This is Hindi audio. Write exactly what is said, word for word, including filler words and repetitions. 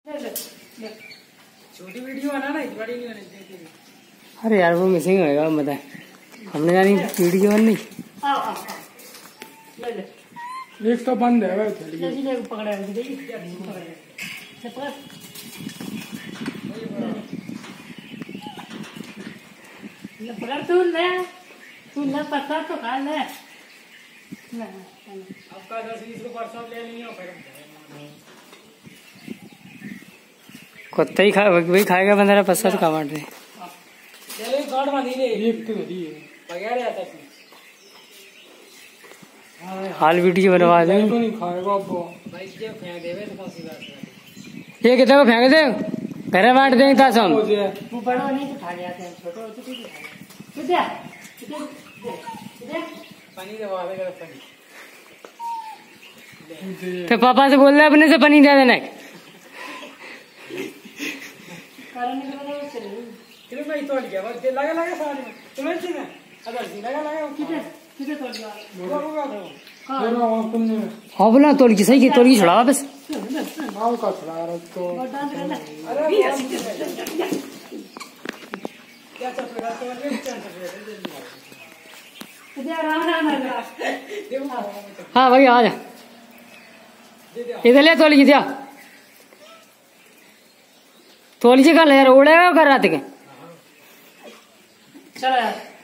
छोटी वीडियो बनाना है, बड़ी नहीं बनानी। अरे यार वो मिसिंग होएगा बता, हमने जानी वीडियो बन नहीं। एक तो बंद है भाई, पकड़ा पकड़ तू ले, तू ले पत्ता तो खा ले। आपका दस बीस रुपये परसों ले नहीं हो फिर कुत्ता ही खा वही खाएगा बंदा पत्ता तो काट दे। चलो एक गाड़ बांधी ले, एक तो दी है बगैर आता है। हाल वीडियो बनवा दे। तो नहीं खाएगा आपको भाई, जो फेंक देवे तो कौन सी बात है। ये कितना को फेंक दे, घर बांट देंगे तास हम। वो बड़ा नहीं तो खा जाते हैं, छोटे होते ठीक है। किधर किधर पानी दबा देगा पानी। तो पापा से बोल रहे अपने से पानी दे देना। कितने भाई तोड़ गया बस लगा लगा सारे में तुम्हें चाहिए अगर जी लगा लगा कितने कितने तोड़ गया होगा होगा हां तुमने हां बोला तोड़ की सही की तोड़ की छुड़ा बस माल का छुड़ा रहा तो अरे क्या चल रहा है तो ये चल रहा है। हाँ भाई आ जा इधर ले तोड़ की दिया तोड़ की का ले यार उड़ेगा कर रहा थे चलो यार।